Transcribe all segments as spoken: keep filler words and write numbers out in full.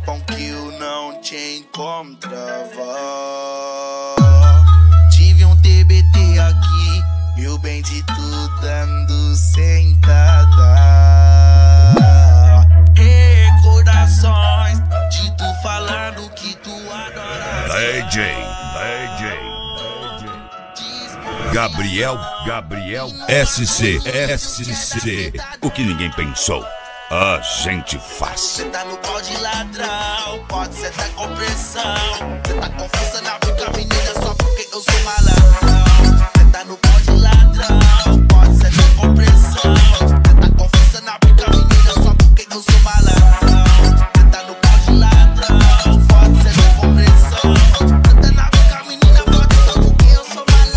tempão que eu não te encontrava. Tive um T B T aqui, eu bem de tu dando sentada. Recordações de tu falando que tu adora. D J, D J Gabriel, Gabriel S C, S C. O que ninguém pensou, a gente faz. Cê tá no pau de ladrão, pode ser tá com pressão. Cê tá confusa na boca, menina, só porque eu sou malandrão. Cê tá no pau de ladrão, pode ser tá com pressão. Cê tá confusa na boca, menina, só porque eu sou malandrão. Cê tá no pau de ladrão, pode ser tá com pressão. Cê tá na boca, menina, pode ser só porque eu sou malandrão.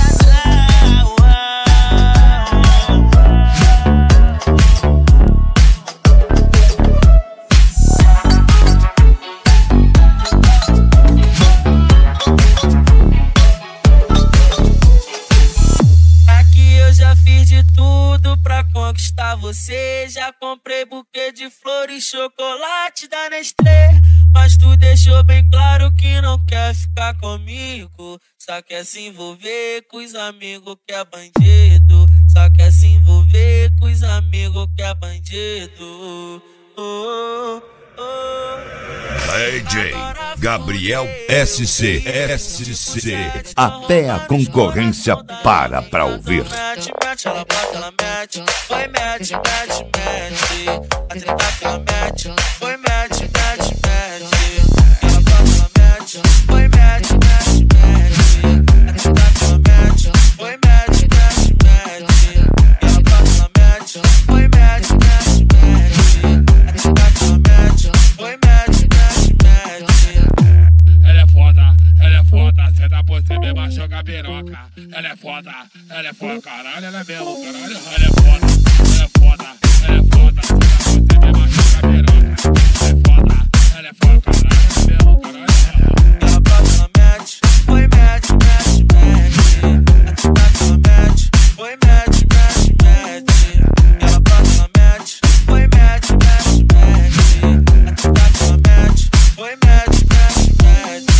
Conquistar você, já comprei buquê de flores e chocolate da Nestlé. Mas tu deixou bem claro que não quer ficar comigo, só quer se envolver com os amigos que é bandido. Só quer se envolver com os amigos que é bandido. Oh, oh. D J Gabriel S C, S C. Até a concorrência para pra ouvir. Mete, mete, ela bota, ela mete. Foi, mete, mete, mete. A treta que ela mete. Foi, mete, mete, mete. Ela bota, ela mete. Foi, mete, mete, mete. A treta que ela mete. Foi, mete, mete, mete. Ela bota, ela mete. Foi, mete, mete, mete. A treta que ela mete. Foi, mete, mete, mete. Ela é foda, ela é foda, cê tá por cima e baixou com a piroca. Ela é foda, ela é foda, caralho, ela é mesmo, caralho. Ela é foda, ela é foda, ela é foda, cê tá por cima e baixou com a piroca. Ela é foda, ela é foda, caralho, ela é mesmo, caralho. Ela bota, ela mete, foi, mete, mete, mete. A treta que ela mete, foi, mete, mete, mete. Ela bota, ela mete, foi, mete, mete, mete. A treta que ela mete, foi, mete, mete, mete.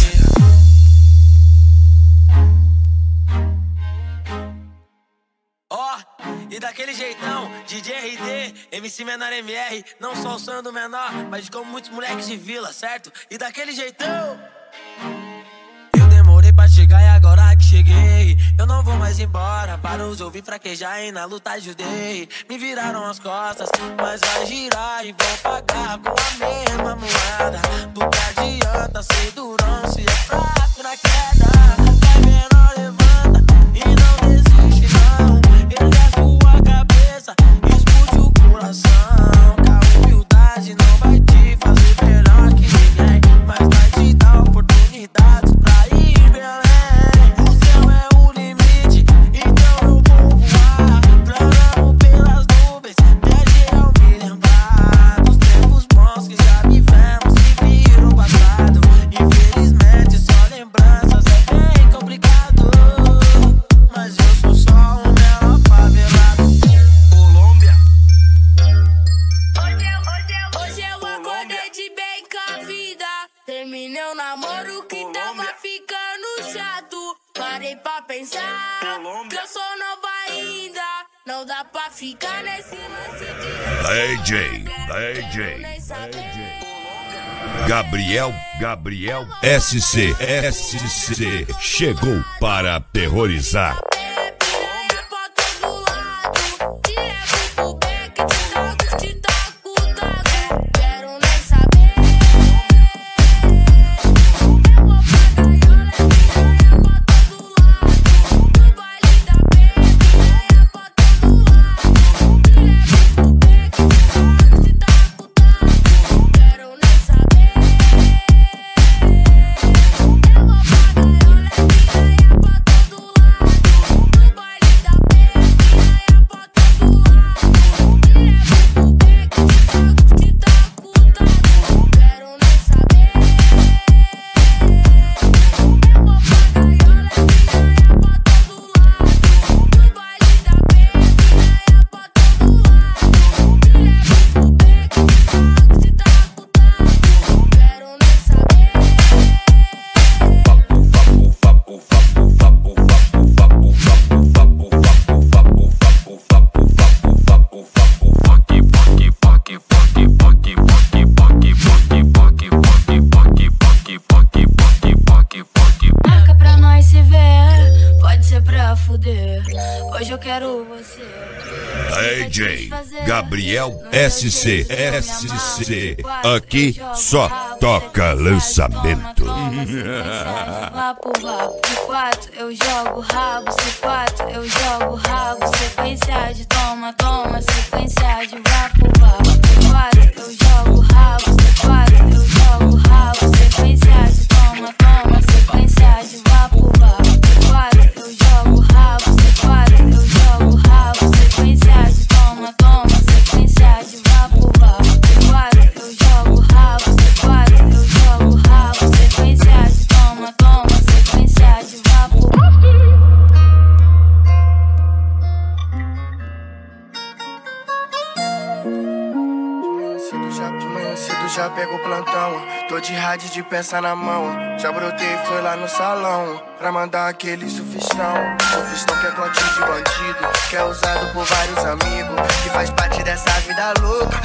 Ó, oh, e daquele jeitão, D J R D, M C Menor M R, não só o sonho do menor, mas como muitos moleques de vila, certo? E daquele jeitão, eu demorei pra chegar e agora que cheguei, eu não vou mais embora, para os ouvir fraquejar e na luta ajudei. Me viraram as costas, mas vai girar e vou pagar com a mesma moeda. Do que adianta ser durão se é fraco na queda. Vai menor, levanta e não desiste não. Ele é sua cabeça, explode o coração. Com a humildade não vai te fazer melhor que ninguém, mas vai te dar oportunidades pra ir Belém. O céu é o limite, então eu vou voar. Planando pelas nuvens, viajei ao me lembrar dos tempos bons que já vivemos, que viram o passado. Infelizmente só lembranças é bem complicado, mas eu sou só um menor favelado. Colômbia. Hoje eu, hoje eu, hoje eu acordei de bem com a vida. Terminei o namoro que tava ficando chato. Parei pra pensar que eu sou nova ainda. Não dá pra ficar nesse lance de D J, D J, D J Gabriel, Gabriel S C, S C. Chegou para aterrorizar. Gabriel S C, S C. Aqui só toca lançamento. Vapo, vapo, quatro, eu jogo rabo, C quatro, eu jogo rabo, sequência de toma, toma, sequência de vapo, vapo, quatro, eu jogo rabo, C quatro, eu jogo rabo, sequência de toma, toma, sequência de vapo, vapo, quatro, eu jogo rabo, C quatro, eu jogo rabo, sequência de toma, toma, sequência de vapo, vapo, quatro, eu jogo rabo, C quatro, eu jogo rabo, sequência de toma, toma, sequência de vapo. De manhã cedo já pego o plantão. Tô de rádio de peça na mão. Já brotei e foi lá no salão pra mandar aquele sufistão. Sufistão que é clotinho de bandido, que é usado por vários amigos, que faz parte dessa vida louca.